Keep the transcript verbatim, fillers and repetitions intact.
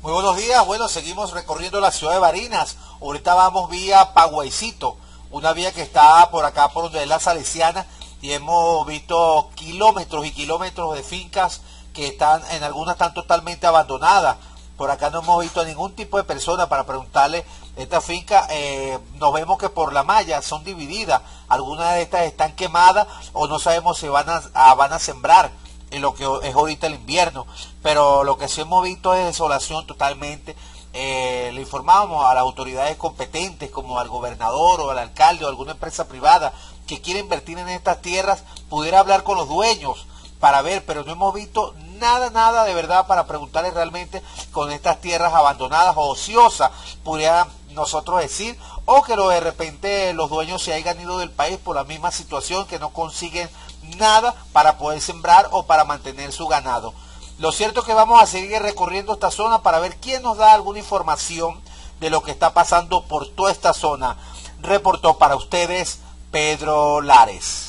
Muy buenos días, bueno, seguimos recorriendo la ciudad de Barinas. Ahorita vamos vía Paguaycito, una vía que está por acá por donde es la Salesiana, y hemos visto kilómetros y kilómetros de fincas que están, en algunas están totalmente abandonadas. Por acá no hemos visto a ningún tipo de persona para preguntarle esta finca. Eh, nos vemos que por la malla son divididas, algunas de estas están quemadas o no sabemos si van a, a, van a sembrar en lo que es ahorita el invierno, pero lo que sí hemos visto es desolación totalmente. Eh, le informamos a las autoridades competentes, como al gobernador o al alcalde o alguna empresa privada que quiere invertir en estas tierras, pudiera hablar con los dueños para ver, pero no hemos visto nada, nada de verdad para preguntarles realmente con estas tierras abandonadas o ociosas, pudiera nosotros decir, o que lo, de repente los dueños se hayan ido del país por la misma situación, que no consiguen nada para poder sembrar o para mantener su ganado. Lo cierto es que vamos a seguir recorriendo esta zona para ver quién nos da alguna información de lo que está pasando por toda esta zona. Reportó para ustedes Pedro Lares.